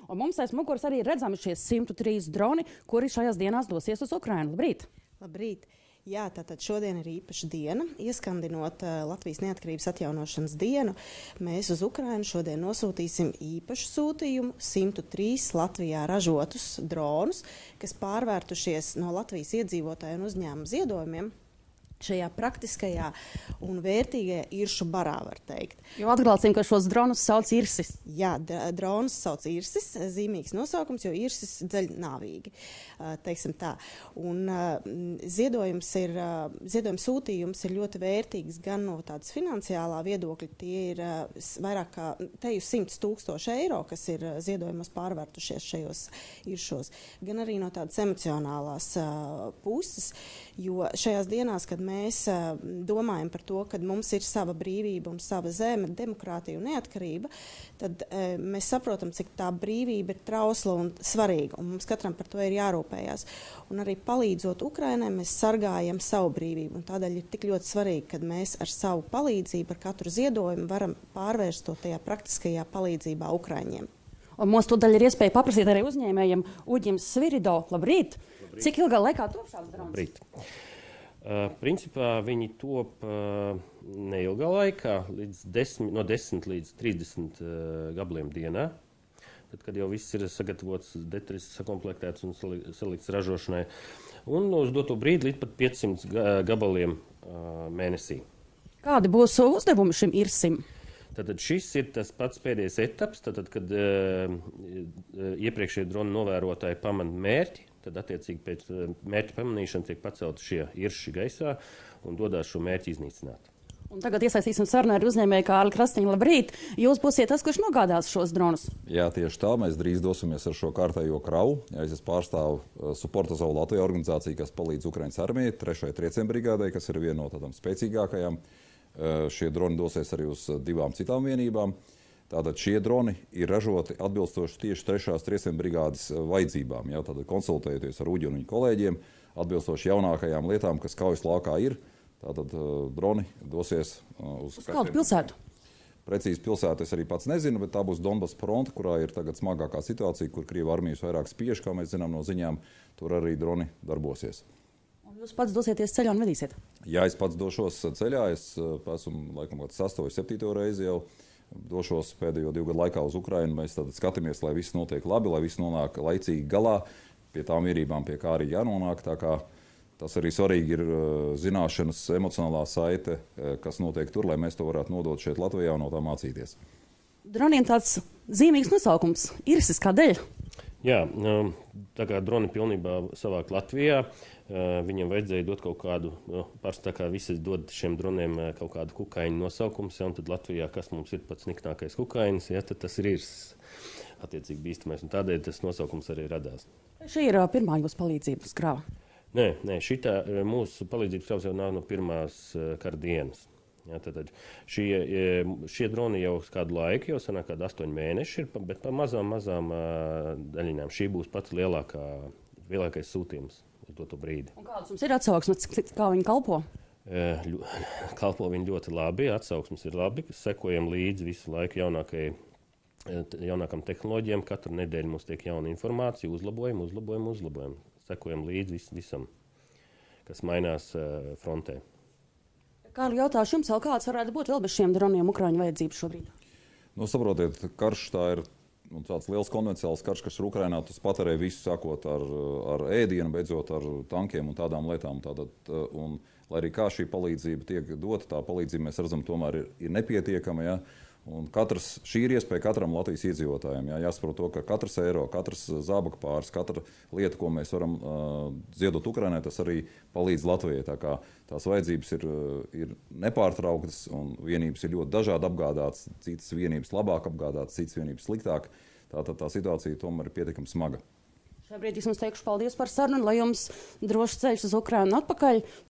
Un mums aiz muguras arī redzami šie 103 droni, kuri šajās dienās dosies uz Ukrainu. Labrīt! Labrīt! Jā, tātad šodien ir īpaša diena. Ieskandinot Latvijas neatkarības atjaunošanas dienu, mēs uz Ukrainu šodien nosūtīsim īpašu sūtījumu 103 Latvijā ražotus dronus, kas pārvērtušies no Latvijas iedzīvotāju un uzņēmumu ziedojumiem šajā praktiskajā un vērtīgajā iršu barā, var teikt. Jo atklāsim, ka šos dronus sauc Irsis. Jā, dronus sauc Irsis, zīmīgs nosaukums, jo Irsis dzeļ nāvīgi, teiksim tā. Un ziedojums sūtījums ir ļoti vērtīgs gan no tādas finansiālā viedokļa, tie ir vairāk kā teju 100 000 eiro, kas ir ziedojumos pārvērtušies šajos iršos, gan arī no tādas emocionālās puses, jo šajās dienās, kad mēs domājam par to, ka mums ir sava brīvība un sava zeme, demokrātija un neatkarība, tad mēs saprotam, cik tā brīvība ir trausla un svarīga, un mums katram par to ir jārūpējās. Un arī palīdzot Ukrainai, mēs sargājam savu brīvību, un tādēļ ir tik ļoti svarīgi, kad mēs ar savu palīdzību, ar katru ziedojumu varam pārvērst to tajā praktiskajā palīdzībā Ukraiņiem. Un mums tūdaļ ir iespēja paprasīt arī uzņēmējiem Uģim Svirido. Labrīt! Cik ilgā laikā top šāds drons? Labrīt! Principā viņi top neilgā laikā, no 10 līdz 30 gabaliem dienā. Tad, kad jau viss ir sagatavots, detaļas sakomplektēts un salikts ražošanai. Un uz doto brīdi līdz pat 500 gabaliem mēnesī. Kādi būs uzdevumi šim Irsim? Tātad šis ir tas pats pēdējais etaps, tātad, kad iepriekšējie drona novērotāji pamana mērķi, tad attiecīgi pēc mērķa pamanīšanas tiek pacelti šie irši gaisā un dodās šo mērķi iznīcināt. Un tagad iesaistīsim sarunu ar uzņēmēju Kārli Krastiņu. Labrīt! Jūs būsiet tas, kurš nogādās šos dronus? Jā, tieši tā. Mēs drīz dosimies ar šo kārtējo kravu. Es pārstāvu Supporta Savu Latviju organizāciju, kas palīdz Ukrainas armijai, 3. trieciena brigādei, kas ir viena no tādām spēcīgākajām. Šie droni dosies arī uz 2 citām vienībām. Tātad šie droni ir ražoti atbilstoši tieši 3. trieciena brigādes vajadzībām. Jā, tātad konsultējoties ar Uģi un viņa kolēģiem, atbilstoši jaunākajām lietām, kas kaujas laukā ir. Tātad droni dosies uz kādu pilsētu? Precīzi pilsētu es arī pats nezinu, bet tā būs Donbas fronte, kurā ir tagad smagākā situācija, kur Krievu armijas vairāk spiež, kā mēs zinām no ziņām, tur arī droni darbosies. Un jūs pats dosieties ceļā un vedīsiet? Jā, es pats došos ceļā. Es esmu laikam 6. vai 7. reizi jau došos pēdējo 2 gadu laikā uz Ukrainu. Mēs tad skatāmies, lai viss notiek labi, lai viss nonāk laicīgi galā, pie tām mierībām, pie kā arī jānonāk. Tā kā tas arī svarīgi ir zināšanas, emocionālā saite, kas notiek tur, lai mēs to varētu nodot šeit Latvijā un no tā mācīties. Droniem tāds zīmīgs nosaukums – Irsis, kādēļ? Jā, tā kā droni pilnībā savāk Latvijā, viņam vajadzēja dot kaut kādu, parasti tā kā visi dod šiem droniem kaut kādu kukaiņu nosaukums, ja, un tad Latvijā, kas mums ir pats niknākais kukainis, ja, tad tas ir Irsis, attiecīgi bīstamais, un tādēļ tas nosaukums arī radās. Šī ir pirmā jūsu palīdzības krava? Nē, šitā mūsu palīdzības kravas jau nav no pirmās kara dienas. Ja, tad šie droni jau kādu laiku, jau sanāk kādu 8 mēneši, bet pa mazām daļiņām. Šī būs pats lielākais sūtījums uz doto brīdi. Un kāds jums ir atsauksmes, kā viņi kalpo? Kalpo viņi ļoti labi, atsauksmes ir labi, sekojam līdzi visu laiku jaunākam tehnoloģijām. Katru nedēļu mums tiek jauna informācija, uzlabojam. Sekojam līdzi visam, kas mainās frontē. Kārli, jautāšu jums vēl, kāds varētu būt vēl bez šiem droniem Ukraiņu vajadzības šobrīd? Nu, saprotiet, karš tā ir tāds liels konvencionāls karš, kas ir Ukrainā. Tas patērē visu, sākot ar ēdienu, beidzot ar tankiem un tādām lietām. Un, lai arī kā šī palīdzība tiek dota, tā palīdzība mēs redzam tomēr ir nepietiekama. Ja? Un šī ir iespēja katram Latvijas iedzīvotājiem. Jāsaprot to, ka katrs eiro, katrs zābaka pāris, katra lieta, ko mēs varam ziedot Ukrainai, tas arī palīdz Latvijai. Tā kā tās vajadzības ir nepārtrauktas un vienības ir ļoti dažādi apgādātas, citas vienības labāk apgādātas, citas vienības sliktāk. Tātad tā situācija tomēr ir pietiekami smaga. Šobrīd es jums teikšu paldies par sarunu, lai jums drošs ceļš uz Ukrainu atpakaļ.